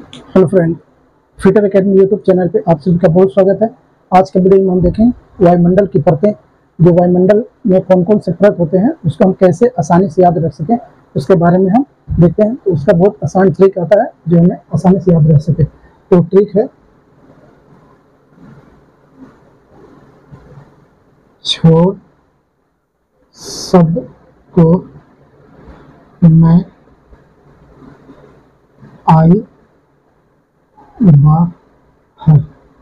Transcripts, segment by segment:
Hello friend, Freeter academy YouTube channel पे आप सभी का बहुत स्वागत है। आज के वीडियो में हम देखें वायुमंडल की परतें। जो वायुमंडल में कौन कौन से परत होते हैं उसको हम कैसे आसानी से याद रख सकें उसके बारे में हम देखते हैं। तो उसका बहुत आसान ट्रिक आता है जो हमें आसानी से याद रख सके। तो ट्रिक है, छोड़ शब्द को मैं आई बाहर।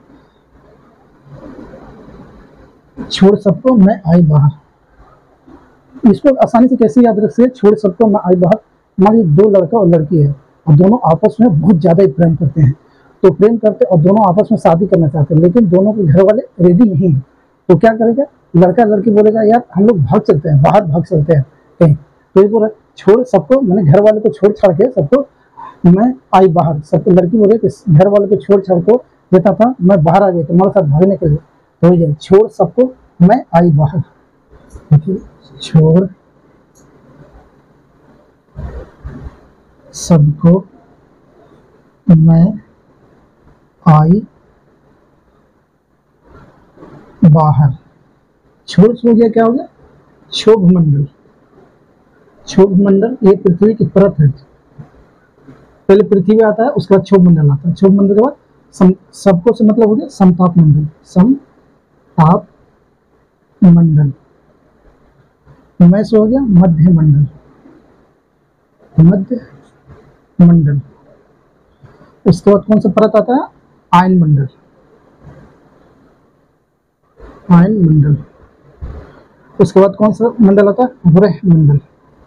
छोड़ सबको मैं आई बाहर, इसको आसानी से कैसे याद रख सकते? छोड़ सबको मैं आई बाहर। मान लीजिए दो लड़का और लड़की है और दोनों आपस में बहुत ज्यादा ही प्रेम करते हैं। तो प्रेम करते और दोनों आपस में शादी करना चाहते हैं, लेकिन दोनों के घर वाले रेडी नहीं है। तो क्या करेगा? लड़का लड़की बोलेगा यार हम लोग भाग चलते हैं, बाहर भाग चलते हैं कहीं। तो ये बोला छोड़ सबको, मैंने घर वाले को छोड़ छाड़ के सबको मैं आई बाहर। सबको लड़की बोले कि घर वालों को छोड़ छाड़ को देता था, मैं बाहर आ गया तुम्हारे साथ भागने के लिए। तो ये छोड़ सबको मैं आई बाहर। देखिए, छोड़ सबको मैं आई बाहर। छोड़ हो गया, क्या हो गया? क्षोभ मंडल। क्षोभ मंडल ये पृथ्वी की परत है। पहले पृथ्वी आता है, उसके बाद क्षोभ मंडल आता है। क्षोभ मंडल के बाद सबको से मतलब हो गया समताप मंडल। समताप मंडल। मैं से हो गया मध्य मंडल। मध्य मंडल। उसके बाद कौन सा परत आता है? आयन मंडल। आयन मंडल। उसके बाद कौन सा मंडल आता है? ब्रह मंडल।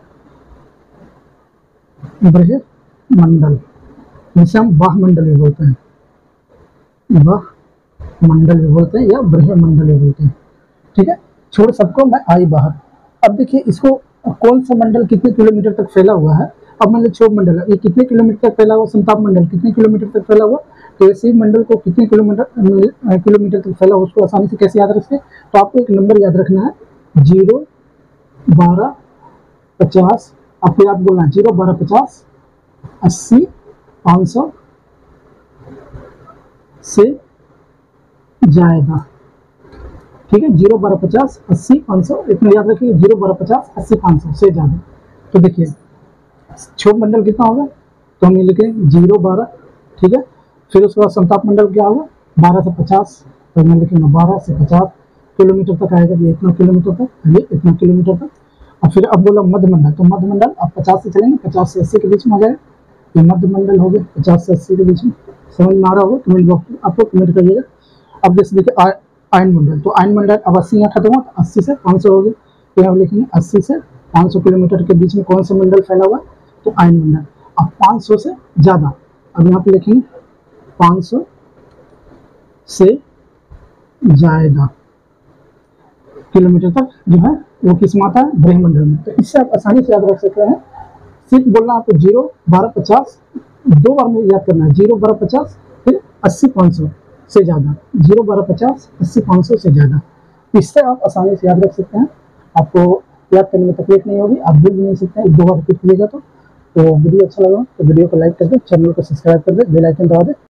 ब्रह मंडल, जिसे हम वाह मंडल भी बोलते हैं। वाह मंडल भी बोलते हैं या ब्रह मंडल भी बोलते हैं। ठीक है, छोड़ सबको मैं आई बाहर। अब देखिए इसको कौन सा मंडल कितने किलोमीटर तक फैला हुआ है। अब मान लो क्षोभ मंडल है, ये कितने किलोमीटर तक फैला हुआ? समताप मंडल कितने किलोमीटर तक फैला हुआ? तो ऐसे मंडल को कितने किलोमीटर तक फैला हुआ उसको आसानी से कैसे याद रख सकते? तो आपको एक नंबर याद रखना है, 0, 12, 50। आपको याद बोलना है 0, 12, 50, 80, 500 से ज्यादा। ठीक है, 0, 12, 50, 80, 500 इतना याद रखिए। 0, 12, 50, 80, 500 से ज्यादा। तो देखिए क्षोभ मंडल कितना होगा? तो हम ये लिखे 0, 12। ठीक है, फिर उसके बाद समताप मंडल क्या होगा? 12 से 50। तो मैं लिखूंगा 12 से 50 किलोमीटर तक आएगा। ये इतना किलोमीटर तक, ये इतना किलोमीटर तक। और फिर अब बोला मध्य मंडल, तो मध्य मंडल आप 50 से चलेंगे, 50 से 80 के बीच में आ जाएगा। ये मध्य मंडल हो गया 50 से 80 के बीच में। समझ में आ रहा होगा? कमेंट बॉक्स में आपको कमेंट करिएगा। अब जैसे देखिए आयन मंडल, तो आयन मंडल अब 80 यहाँ खत्म हुआ, 80 से 500 हो गया। तो यहाँ लिखेंगे 80 से 500 किलोमीटर के बीच में कौन सा मंडल फैला हुआ? तो आयन मंडल। अब 500 से ज्यादा, अब यहाँ पे लिखेंगे 500 से ज्यादा किलोमीटर तक जो है वो किस में आता है? ब्रह्मंडल में। तो इससे आप आसानी से याद रख सकते हैं। सिर्फ बोलना आपको 0, 12, 50 दो बार में याद करना है। 0, 12, 50 फिर 80, 500 से ज्यादा। 0, 12, 50, 80, 500 से ज्यादा। इससे आप आसानी से याद रख सकते हैं। आपको याद करने में तकलीफ नहीं होगी, आप भूल भी नहीं सकते हैं। एक दो बार रिपीट कीजिएगा तो वीडियो अच्छा लगा तो वीडियो को लाइक कर दे, चैनल को सब्सक्राइब कर दे, बेल आइकन दबा दे।